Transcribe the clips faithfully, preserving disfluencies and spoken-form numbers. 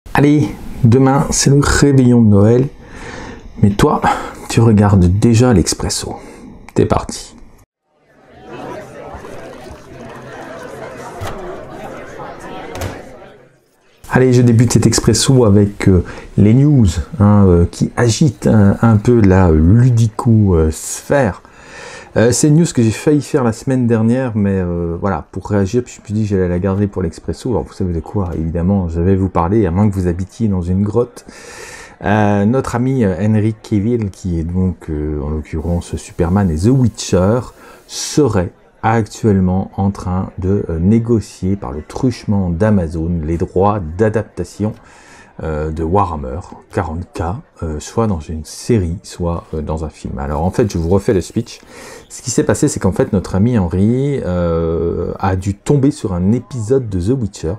Allez, demain c'est le réveillon de Noël, mais toi, tu regardes déjà l'Expresso. T'es parti. Allez, je débute cet Expresso avec euh, les news hein, euh, qui agitent un, un peu la ludico-sphère. Euh, c'est une news que j'ai failli faire la semaine dernière, mais euh, voilà, pour réagir, puis je me suis dit que j'allais la garder pour l'Expresso. Alors vous savez de quoi, évidemment, je vais vous parler, à moins que vous habitiez dans une grotte. Euh, notre ami Henry Cavill, qui est donc euh, en l'occurrence Superman et The Witcher, serait actuellement en train de euh, négocier par le truchement d'Amazon les droits d'adaptation euh, de Warhammer quarante K, euh, soit dans une série, soit euh, dans un film. Alors en fait, je vous refais le speech. Ce qui s'est passé, c'est qu'en fait, notre ami Henry euh, a dû tomber sur un épisode de The Witcher,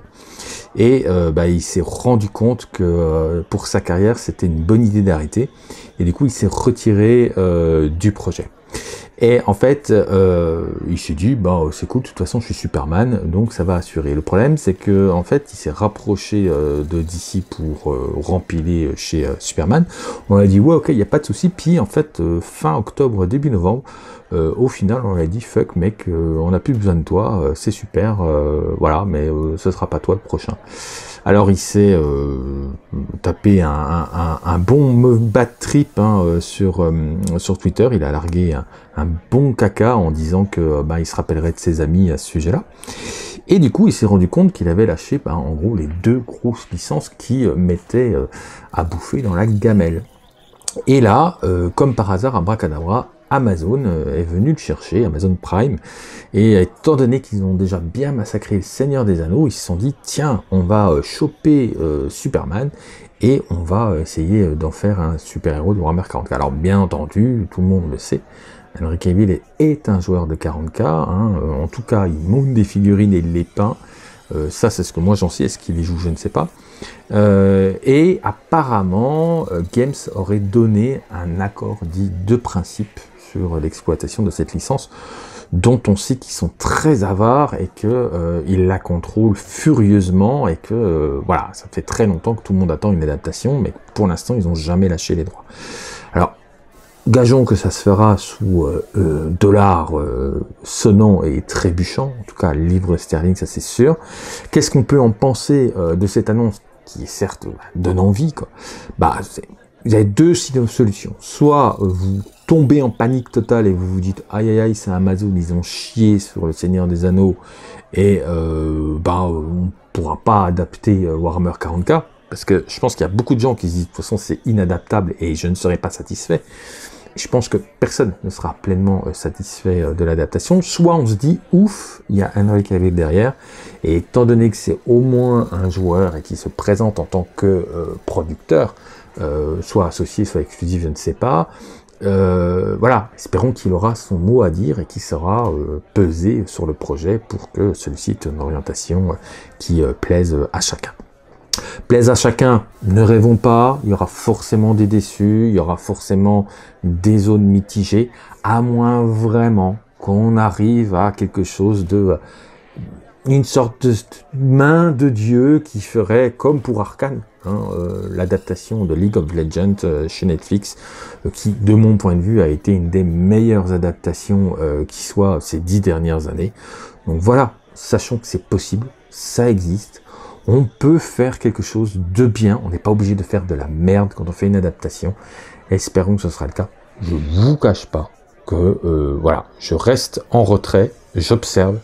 et euh, bah, il s'est rendu compte que euh, pour sa carrière, c'était une bonne idée d'arrêter, et du coup, il s'est retiré euh, du projet. Et en fait, euh, il s'est dit, bah c'est cool, de toute façon je suis Superman, donc ça va assurer. Le problème, c'est que en fait, il s'est rapproché euh, de D C pour euh, rempiler chez euh, Superman. On a dit, ouais, ok, il n'y a pas de souci. Puis en fait, euh, fin octobre, début novembre, euh, au final, on a dit, fuck mec, euh, on n'a plus besoin de toi, euh, c'est super, euh, voilà, mais euh, ce sera pas toi le prochain. Alors il s'est euh, tapé un, un, un bon bad trip hein, sur, euh, sur Twitter, il a largué un, un bon caca en disant que bah, il se rappellerait de ses amis à ce sujet-là. Et du coup, il s'est rendu compte qu'il avait lâché bah, en gros les deux grosses licences qui euh, mettaient euh, à bouffer dans la gamelle. Et là, euh, comme par hasard, abracadabra, Amazon est venu le chercher, Amazon Prime, et étant donné qu'ils ont déjà bien massacré le Seigneur des Anneaux, ils se sont dit, tiens, on va choper euh, Superman, et on va essayer d'en faire un super-héros de Warhammer quarante K. Alors bien entendu, tout le monde le sait, Henry Cavill est un joueur de quarante K, hein, en tout cas, il monte des figurines et il les peint, euh, ça c'est ce que moi j'en sais, est-ce qu'il les joue, je ne sais pas. Euh, et apparemment, euh, Games aurait donné un accord dit de principe sur l'exploitation de cette licence, dont on sait qu'ils sont très avares et qu'ils euh, la contrôlent furieusement, et que euh, voilà, ça fait très longtemps que tout le monde attend une adaptation, mais pour l'instant ils n'ont jamais lâché les droits. Alors, gageons que ça se fera sous euh, euh, dollars euh, sonnants et trébuchants, en tout cas livre sterling, ça c'est sûr. Qu'est-ce qu'on peut en penser euh, de cette annonce qui certes donne envie, quoi. Bah, vous avez deux solutions. Soit euh, vous tombez en panique totale et vous vous dites aïe aïe aïe, c'est Amazon, ils ont chié sur le Seigneur des Anneaux et euh, bah, on pourra pas adapter euh, Warhammer quarante K, parce que je pense qu'il y a beaucoup de gens qui se disent de toute façon c'est inadaptable et je ne serai pas satisfait. Je pense que personne ne sera pleinement euh, satisfait euh, de l'adaptation. Soit on se dit ouf, il y a Henry Cavill derrière, et étant donné que c'est au moins un joueur et qui se présente en tant que euh, producteur, euh, soit associé, soit exclusif, je ne sais pas, euh, voilà, espérons qu'il aura son mot à dire et qu'il sera euh, pesé sur le projet pour que celui-ci ait une orientation euh, qui euh, plaise à chacun. Plaise à chacun, ne rêvons pas, il y aura forcément des déçus, il y aura forcément des zones mitigées, à moins vraiment qu'on arrive à quelque chose de... une sorte de main de Dieu qui ferait, comme pour Arcane, hein, euh, l'adaptation de League of Legends euh, chez Netflix, euh, qui, de mon point de vue, a été une des meilleures adaptations euh, qui soit ces dix dernières années. Donc voilà, sachons que c'est possible, ça existe. On peut faire quelque chose de bien, on n'est pas obligé de faire de la merde quand on fait une adaptation. Espérons que ce sera le cas. Je vous cache pas que euh, voilà, je reste en retrait, j'observe.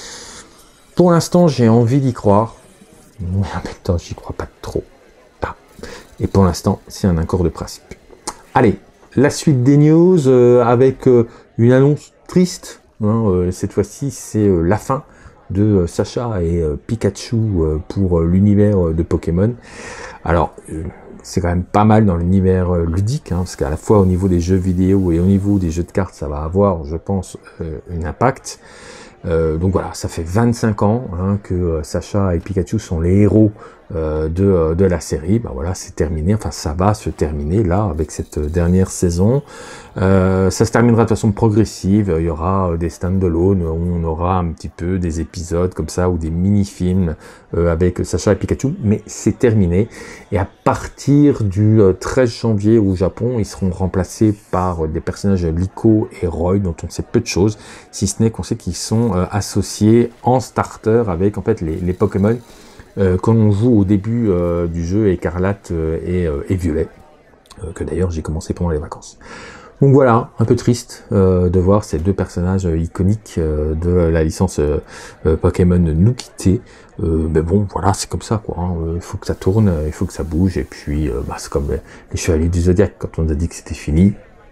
Pour l'instant, j'ai envie d'y croire, mais en même temps, j'y crois pas trop. Ah. Et pour l'instant, c'est un accord de principe. Allez, la suite des news euh, avec euh, une annonce triste. Hein, euh, cette fois-ci, c'est euh, la fin de euh, Sacha et euh, Pikachu euh, pour euh, l'univers euh, de Pokémon. Alors, euh, c'est quand même pas mal dans l'univers euh, ludique, hein, parce qu'à la fois au niveau des jeux vidéo et au niveau des jeux de cartes, ça va avoir, je pense, euh, un impact. Euh, donc voilà, ça fait vingt-cinq ans hein, que euh, Sacha et Pikachu sont les héros euh, de, de la série, bah voilà, c'est terminé, enfin ça va se terminer là avec cette dernière saison. Euh, ça se terminera de façon progressive, il y aura des stand-alone où on aura un petit peu des épisodes comme ça ou des mini-films euh, avec Sacha et Pikachu, mais c'est terminé. Et à partir du treize janvier au Japon, ils seront remplacés par des personnages Liko et Roy dont on sait peu de choses, si ce n'est qu'on sait qu'ils sont euh, associés en starter avec en fait les, les Pokémon Euh, quand on joue au début euh, du jeu Écarlate euh, et, euh, et Violet, euh, que d'ailleurs j'ai commencé pendant les vacances. Donc voilà, un peu triste euh, de voir ces deux personnages euh, iconiques euh, de la licence euh, euh, Pokémon nous quitter. Euh, mais bon, voilà, c'est comme ça, quoi. Hein. Il faut que ça tourne, il faut que ça bouge, et puis euh, bah, c'est comme les, les Chevaliers du Zodiac. Quand on nous a dit que c'était fini,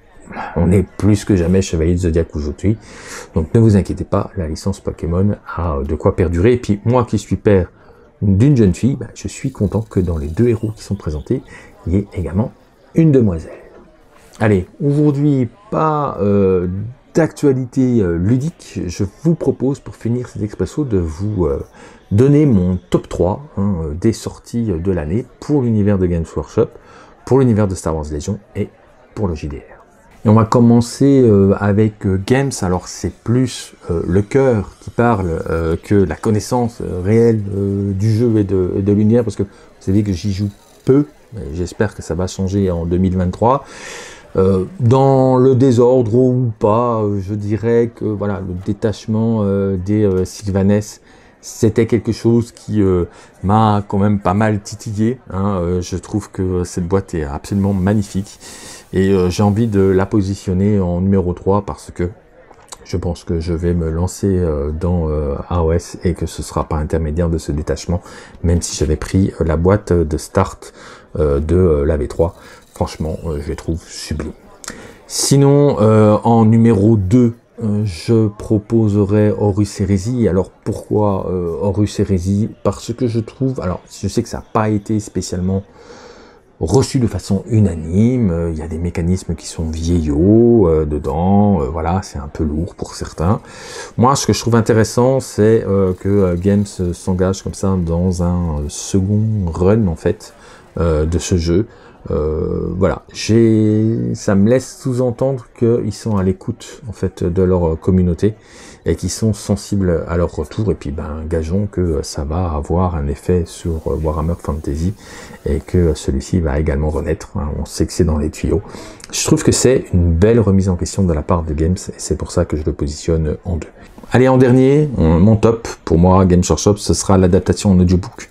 on est plus que jamais Chevalier du Zodiac aujourd'hui. Donc ne vous inquiétez pas, la licence Pokémon a de quoi perdurer. Et puis moi qui suis père d'une jeune fille, bah, je suis content que dans les deux héros qui sont présentés, il y ait également une demoiselle. Allez, aujourd'hui, pas euh, d'actualité euh, ludique, je vous propose pour finir cet expresso de vous euh, donner mon top trois hein, des sorties de l'année pour l'univers de Games Workshop, pour l'univers de Star Wars Legion et pour le J D R. Et on va commencer euh, avec euh, Games, alors c'est plus euh, le cœur qui parle euh, que la connaissance euh, réelle euh, du jeu et de, de l'univers, parce que vous savez que j'y joue peu, j'espère que ça va changer en deux mille vingt-trois. Euh, dans le désordre ou pas, euh, je dirais que voilà, le détachement euh, des euh, Sylvanes, c'était quelque chose qui euh, m'a quand même pas mal titillé. Hein. Euh, je trouve que cette boîte est absolument magnifique. Et euh, j'ai envie de la positionner en numéro trois parce que je pense que je vais me lancer euh, dans euh, A O S et que ce sera par intermédiaire de ce détachement, même si j'avais pris euh, la boîte de start euh, de euh, la V trois. Franchement, euh, je les trouve sublimes. Sinon, euh, en numéro deux, euh, je proposerai Horus Heresy. Alors pourquoi euh, Horus Heresy? Parce que je trouve, alors je sais que ça n'a pas été spécialement reçu de façon unanime, il euh, y a des mécanismes qui sont vieillots euh, dedans, euh, voilà, c'est un peu lourd pour certains. Moi, ce que je trouve intéressant, c'est euh, que euh, Games s'engage comme ça dans un euh, second run, en fait, euh, de ce jeu. Euh, voilà, j'ai, ça me laisse sous-entendre qu'ils sont à l'écoute, en fait, de leur communauté et qu'ils sont sensibles à leur retour. Et puis, ben, gageons que ça va avoir un effet sur Warhammer Fantasy et que celui-ci va également renaître. On sait que c'est dans les tuyaux. Je trouve que c'est une belle remise en question de la part de Games et c'est pour ça que je le positionne en deux. Allez, en dernier, mon top, pour moi, Games Workshop, ce sera l'adaptation en audiobook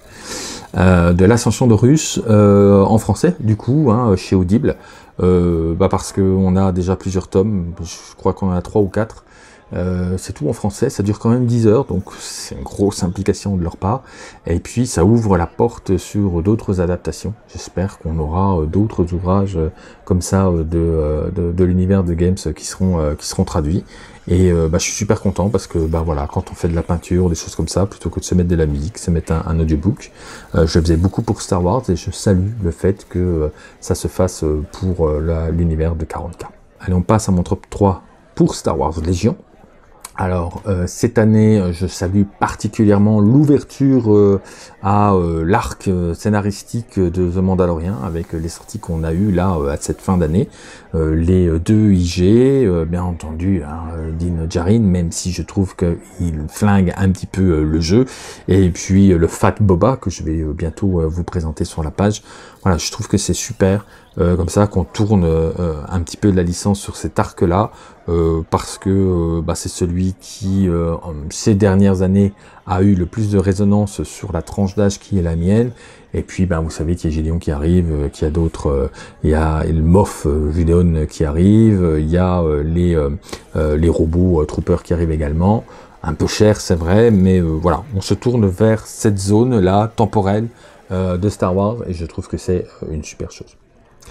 Euh, de l'Ascension d'Horus euh, en français, du coup, hein, chez Audible, euh, bah parce qu'on a déjà plusieurs tomes, je crois qu'on en a trois ou quatre, euh, c'est tout en français, ça dure quand même dix heures, donc c'est une grosse implication de leur part, et puis ça ouvre la porte sur d'autres adaptations, j'espère qu'on aura d'autres ouvrages comme ça de, de, de l'univers de Games qui seront, qui seront traduits. Et euh, bah, je suis super content parce que bah voilà, quand on fait de la peinture, des choses comme ça, plutôt que de se mettre de la musique, se mettre un, un audiobook, euh, je le faisais beaucoup pour Star Wars et je salue le fait que euh, ça se fasse pour euh, l'univers de quarante K. Allez, on passe à mon top trois pour Star Wars Légion. Alors, euh, cette année, je salue particulièrement l'ouverture euh, à euh, l'arc euh, scénaristique de The Mandalorian, avec les sorties qu'on a eues là, euh, à cette fin d'année. Euh, les deux I G, euh, bien entendu, hein, Din Djarin, même si je trouve qu'il flingue un petit peu euh, le jeu. Et puis, euh, le Fat Boba, que je vais euh, bientôt euh, vous présenter sur la page. Voilà, je trouve que c'est super, euh, comme ça, qu'on tourne euh, un petit peu de la licence sur cet arc-là, euh, parce que euh, bah, c'est celui qui, euh, ces dernières années, a eu le plus de résonance sur la tranche d'âge qui est la mienne. Et puis, ben, vous savez qu'il y a Gideon qui arrive, euh, qu'il y a d'autres, euh, il y a le Moff euh, Gideon qui arrive, euh, il y a euh, les, euh, euh, les robots euh, Troopers qui arrivent également. Un peu cher, c'est vrai, mais euh, voilà, on se tourne vers cette zone-là, temporelle, de Star Wars, et je trouve que c'est une super chose.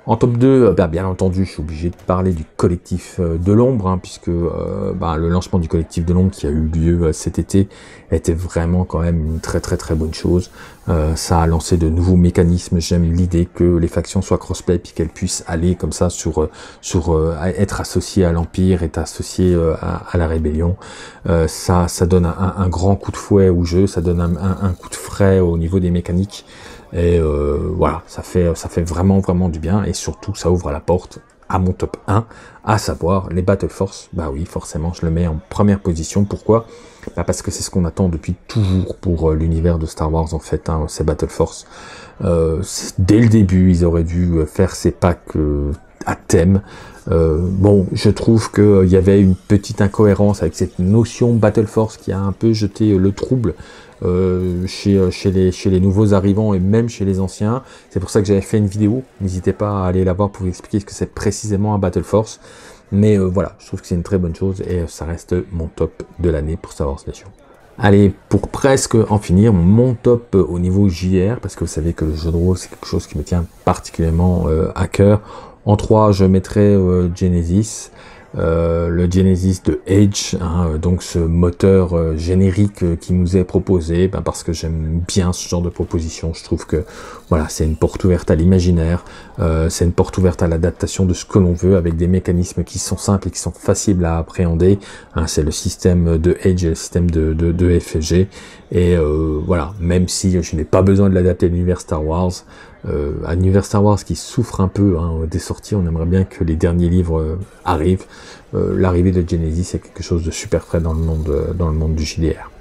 En top deux, bah, bien entendu, je suis obligé de parler du collectif de l'ombre, hein, puisque euh, bah, le lancement du collectif de l'ombre qui a eu lieu cet été était vraiment quand même une très très très bonne chose. Euh, ça a lancé de nouveaux mécanismes. J'aime l'idée que les factions soient crossplay puis qu'elles puissent aller comme ça sur sur euh, être associées à l'Empire, être associées euh, à, à la rébellion. Euh, ça ça donne un, un grand coup de fouet au jeu, ça donne un, un, un coup de frais au niveau des mécaniques. Et euh, voilà, ça fait ça fait vraiment vraiment du bien, et surtout ça ouvre la porte à mon top un, à savoir les Battle Force. Bah oui, forcément, je le mets en première position. Pourquoi? Bah parce que c'est ce qu'on attend depuis toujours pour euh, l'univers de Star Wars, en fait, hein, ces Battle Force. Euh, dès le début, ils auraient dû faire ces packs euh, à thème. Euh, bon, je trouve qu'il euh, y avait une petite incohérence avec cette notion Battle Force qui a un peu jeté euh, le trouble Euh, chez, chez, les, chez les nouveaux arrivants et même chez les anciens. C'est pour ça que j'avais fait une vidéo. N'hésitez pas à aller la voir pour vous expliquer ce que c'est précisément un Battle Force. Mais euh, voilà, je trouve que c'est une très bonne chose et ça reste mon top de l'année pour Star Wars Nation. Allez, pour presque en finir, mon top au niveau J R, parce que vous savez que le jeu de rôle, c'est quelque chose qui me tient particulièrement euh, à cœur. En trois, je mettrai euh, Genesis. Euh, le Genesis de Age, hein, donc ce moteur euh, générique euh, qui nous est proposé, ben parce que j'aime bien ce genre de proposition. Je trouve que voilà, c'est une porte ouverte à l'imaginaire, euh, c'est une porte ouverte à l'adaptation de ce que l'on veut, avec des mécanismes qui sont simples et qui sont faciles à appréhender. Hein, c'est le système de Age et le système de, de, de F F G. Et euh, voilà, même si je n'ai pas besoin de l'adapter à l'univers Star Wars, euh, à l'univers Star Wars qui souffre un peu hein, des sorties, on aimerait bien que les derniers livres euh, arrivent. Euh, L'arrivée de Genesis est quelque chose de super frais dans le monde, euh, dans le monde du J D R.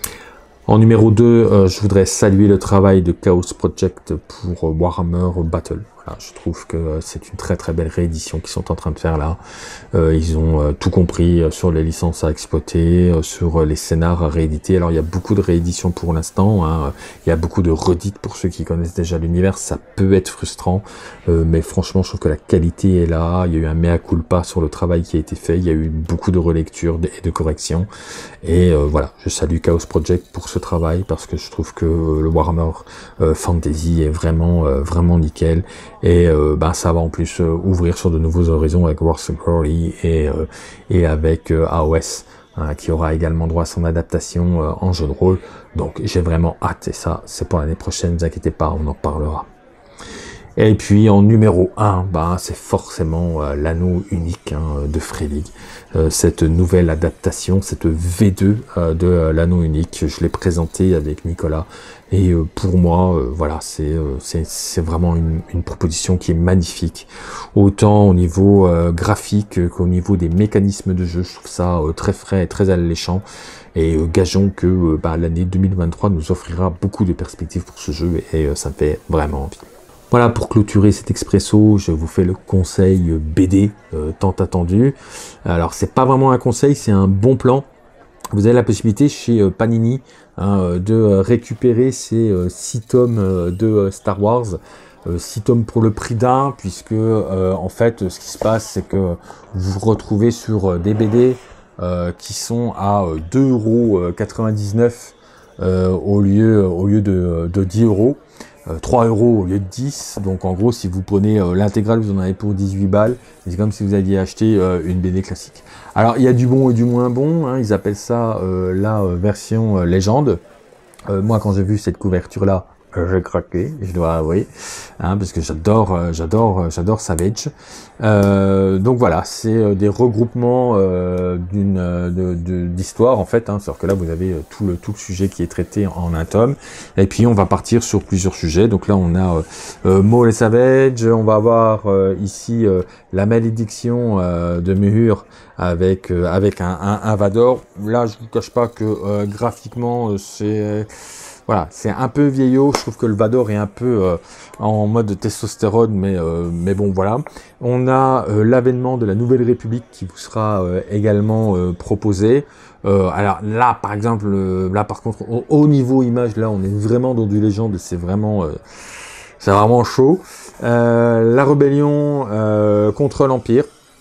En numéro deux, euh, je voudrais saluer le travail de Chaos Project pour euh, Warhammer Battle. Voilà, je trouve que euh, c'est une très très belle réédition qu'ils sont en train de faire là. Euh, ils ont euh, tout compris euh, sur les licences à exploiter, euh, sur euh, les scénars à rééditer. Alors il y a beaucoup de rééditions pour l'instant, hein. Il y a beaucoup de redites pour ceux qui connaissent déjà l'univers. Ça peut être frustrant, euh, mais franchement je trouve que la qualité est là. Il y a eu un mea culpa sur le travail qui a été fait. Il y a eu beaucoup de relectures et de corrections. Et euh, voilà, je salue Chaos Project pour ce travail parce que je trouve que euh, le Warhammer euh, Fantasy est vraiment euh, vraiment nickel. Et euh, bah, ça va en plus euh, ouvrir sur de nouveaux horizons avec Wars of Glory et, euh, et avec euh, A O S, hein, qui aura également droit à son adaptation euh, en jeu de rôle. Donc j'ai vraiment hâte, et ça c'est pour l'année prochaine, ne vous inquiétez pas, on en parlera. Et puis en numéro un, bah, c'est forcément euh, l'anneau unique hein, de Frelig. Euh, cette nouvelle adaptation, cette V deux euh, de euh, l'anneau unique, je l'ai présenté avec Nicolas. Et euh, pour moi, euh, voilà, c'est euh, c'est vraiment une, une proposition qui est magnifique. Autant au niveau euh, graphique qu'au niveau des mécanismes de jeu, je trouve ça euh, très frais et très alléchant. Et euh, gageons que euh, bah, l'année deux mille vingt-trois nous offrira beaucoup de perspectives pour ce jeu et euh, ça me fait vraiment envie. Voilà, pour clôturer cet expresso, je vous fais le conseil B D euh, tant attendu. Alors c'est pas vraiment un conseil, c'est un bon plan. Vous avez la possibilité chez euh, Panini hein, de euh, récupérer ces euh, six tomes euh, de euh, Star Wars. Euh, six tomes pour le prix d'un, puisque euh, en fait ce qui se passe c'est que vous vous retrouvez sur euh, des B D euh, qui sont à euh, deux euros quatre-vingt-dix-neuf euh, au lieu, au lieu de, de dix euros. Euh, trois euros au lieu de dix, donc en gros si vous prenez euh, l'intégrale vous en avez pour dix-huit balles, c'est comme si vous aviez acheté euh, une B D classique. Alors il y a du bon et du moins bon, hein, ils appellent ça euh, la euh, version euh, légende. Euh, moi quand j'ai vu cette couverture là, j'ai craqué, je dois avouer, hein, parce que j'adore, euh, j'adore, euh, j'adore Savage. Euh, donc voilà, c'est euh, des regroupements euh, d'une euh, de, de, d'histoire en fait. Hein, c'est-à-dire que là vous avez euh, tout le tout le sujet qui est traité en un tome, et puis on va partir sur plusieurs sujets. Donc là on a euh, euh, Maul et Savage, on va avoir euh, ici euh, la malédiction euh, de Muhur avec euh, avec un, un, un Vador. Là je vous cache pas que euh, graphiquement euh, c'est Voilà, c'est un peu vieillot. Je trouve que le Vador est un peu euh, en mode testostérone, mais euh, mais bon voilà. On a euh, l'avènement de la Nouvelle République qui vous sera euh, également euh, proposé. Euh, alors là, par exemple, euh, là par contre, au, au niveau image, là, on est vraiment dans du légende. C'est vraiment, euh, c'est vraiment chaud. Euh, la rébellion euh, contre l'Empire.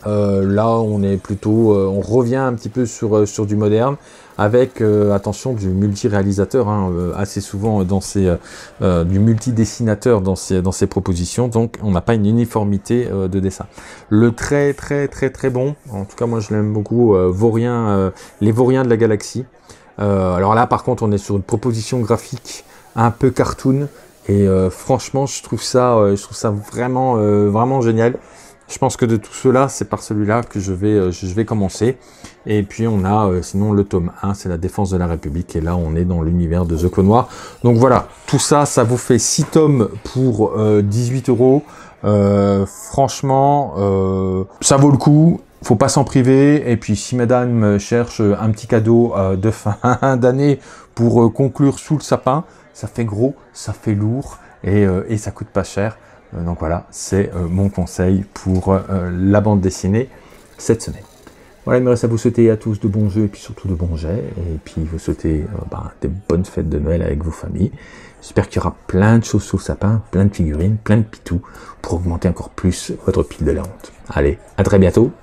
Euh, là, on est plutôt, euh, on revient un petit peu sur euh, sur du moderne, avec euh, attention du multi-réalisateur, hein, euh, assez souvent dans ces euh, du multi-dessinateur dans ces dans ces propositions. Donc, on n'a pas une uniformité euh, de dessin. Le très très très très bon, en tout cas moi je l'aime beaucoup, euh, Vaurien, euh, les Vauriens de la Galaxie. Euh, alors là, par contre, on est sur une proposition graphique un peu cartoon, et euh, franchement, je trouve ça, euh, je trouve ça vraiment euh, vraiment génial. Je pense que de tout cela, c'est par celui-là que je vais, euh, je vais commencer. Et puis on a euh, sinon le tome un, c'est la défense de la République. Et là, on est dans l'univers de The Clone Noir. Donc voilà, tout ça, ça vous fait six tomes pour euh, dix-huit euros. Euh, franchement, euh, ça vaut le coup. Faut pas s'en priver. Et puis si madame cherche un petit cadeau euh, de fin d'année pour euh, conclure sous le sapin, ça fait gros, ça fait lourd et, euh, et ça coûte pas cher. Donc voilà, c'est euh, mon conseil pour euh, la bande dessinée cette semaine. Voilà, il me reste à vous souhaiter à tous de bons jeux et puis surtout de bons jets. Et puis vous souhaiter euh, bah, des bonnes fêtes de Noël avec vos familles. J'espère qu'il y aura plein de choses sous le sapin, plein de figurines, plein de pitous pour augmenter encore plus votre pile de la honte. Allez, à très bientôt.